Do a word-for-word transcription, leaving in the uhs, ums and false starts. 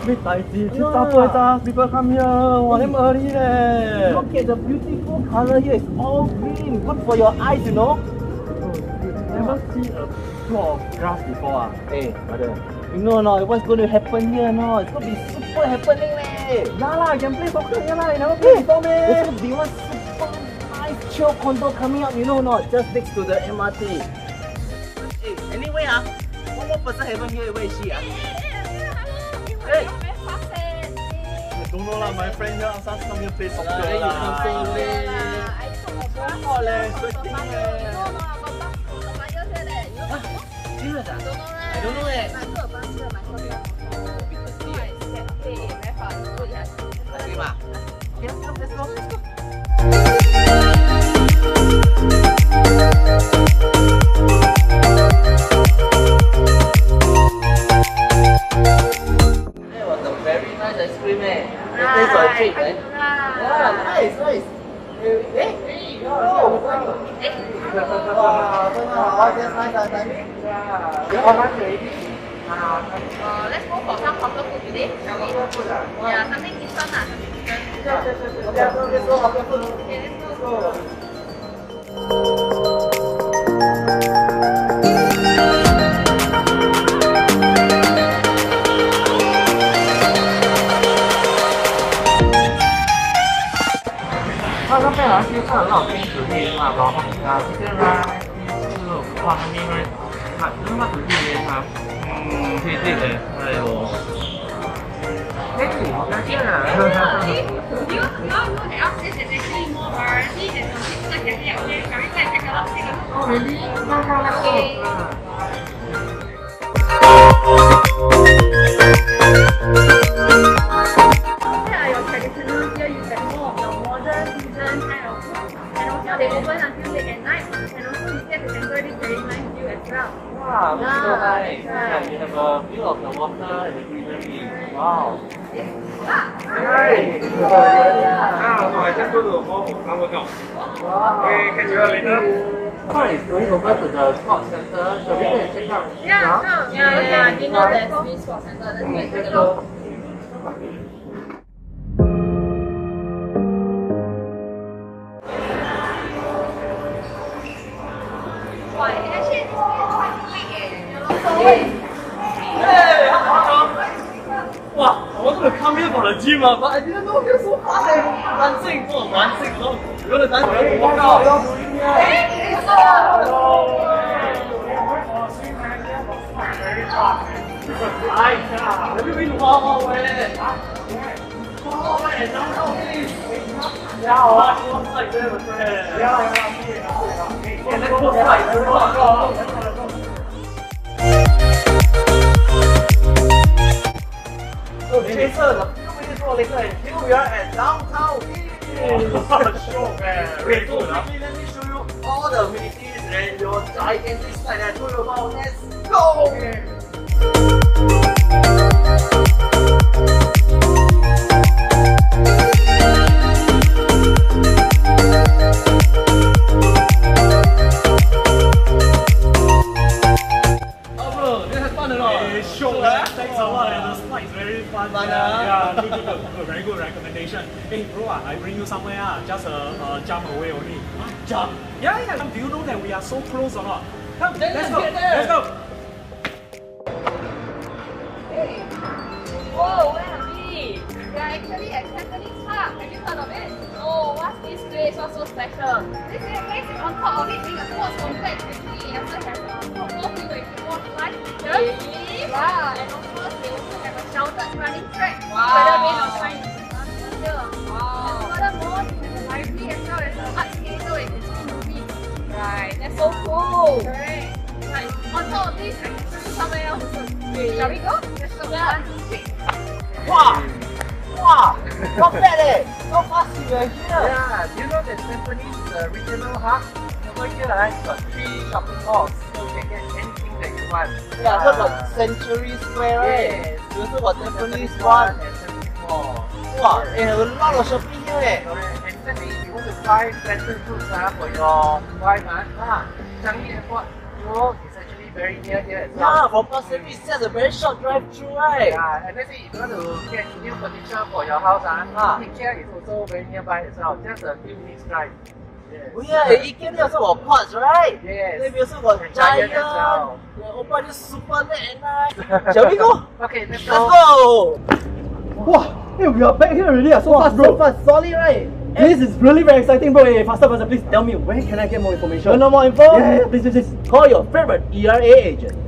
big daiji. Yeah. People come here. Wow, damn early leh. Look at the beautiful color here. It's all green. Good for your eyes, you know. Never see a plot of grass before. Ah. Hey, brother. You know or not what's going to happen here? No, it's going to be super happening, leh. Yeah lah, I can play soccer here lah. I never play before, man. There's going to be one super nice chill condo coming up, you know or not? Just next to the M R T. Hey, anyway, ah, one more person haven't here. Where is she? Ah? Hey. I don't know lah. My friend here asked us come here play soccer Then you can say, leh. So hot leh, sweating leh. Serious ah? I don't know eh. Okay, ma. Okay, let's go, let's go, let's go. That was a very nice ice cream, eh? It tastes like a treat, eh? Yeah, nice, nice. Hey, hey, go, go. Wow, that's nice, that's nice. Yeah. How much already? Uh, let's go for some hawker food today, shall we? Yeah, something Ikson lah, something Ikson. Sure, sure, sure, sure. Yeah, let's go hawker food. Okay, let's go. Well, not bad. I feel quite a lot of things to eat. Like ramen, uh, chicken rice, wow, I mean, right? I don't know what to eat. Uh, mm, tasty leh. Aiyo. Hey, that's it. You, you all know that upstairs there's actually more variety and some things like that. Shall we go and take a look? Take a look. Oh, really? No, no, let's go. Here are your traditional. Here you get more of the modern fusion kind of food. And also they open until late at night. And also you get to enjoy this very nice view as well. Wow, that's so Yeah, nice. right. Yeah, you have a view of the water and the greenery. Wow. Hi. Ah, so I just go to hall for some workout. Okay, catch you later. So it's going over to the sports center. Shall we go and check out? Yeah, sure. Yeah, yeah. You know there's free sports center. Let's go and take a look. Wow, actually this place is quite big eh. Hey, wow, I wanted to come here for the gym, uh, but I didn't know you're so fast. Eh. Dancing, oh, dancing, no. You want to dance? Hey, walk out. Hey, Hi, have you been to Walkabout? Walkabout and downtown, please. Yeah, I want to like that, my friend. Yeah, yeah, yeah. Let's go slide. Let's go, let's go. Let's go. So, Jason, a few minutes more later, and here we are at downtown. Sure, man. Wait, so quickly, let me show you all the amenities and your gigantic slide that I told you about. Let's go! Oh, bro, this is fun or not? Hey, sure, man. Thanks a lot. And the slide is very fun. Fun, yeah, ah? yeah, good, good, good, good. Very good recommendation. Hey, bro, ah, I bring you somewhere, ah, just a uh, jump away only. Jump. Yeah, yeah. Do you know that we are so close or not? Come, Then let's let's go. get there. Let's go. Hey. Whoa, where are we? We are actually at Cantonese Park. Have you heard of it? Oh, what's this place? What's so special? This place is on top of it being a sports complex. Actually, it also has a football field where you can watch live pictures. Yeah, and also they also have a sheltered running track. Wow. Whether rain or shine, you can run through here. Wow. And furthermore, you have a library as well as an art theatre where you can see movies. Right, that's so cool. Correct. Right. On top of this, I can show you somewhere else. Shall we go? Let's go. One, two, three. Wow! Wow! Not bad eh! So fast you are here! Yeah, do you know that Tampines uh, regional hub? Over here, right, got three shopping malls, so you can get anything that you want. Yeah, I heard about Century Square, right? Yes. You also got Tampines one. and Tampines Mall. Wow, they have a lot of shopping here eh! Correct. And especially if you want to buy fashion goods uh, for your wife, uh, ah, Changi Airport Road is actually very near here as well. Yeah, from PASIR RIS, it's just a very short drive through, right? Yeah, and let's say if you want to get new furniture for your house, ah, Ikea is also very nearby as well. Just a few minutes drive. Yes. Oh yeah, Ikea also got pots, right? Yes. Maybe also got giant as well. Yeah, open is super late at night. Shall we go? Okay, let's go. Let's go. Wow, hey, we are back here already. So wow, fast, bro. So fast, solid, right? This is really very exciting, bro. Hey, faster, faster, please tell me where can I get more information? You want more info? Yeah, yeah, please, please, please. Call your favorite E R A agent.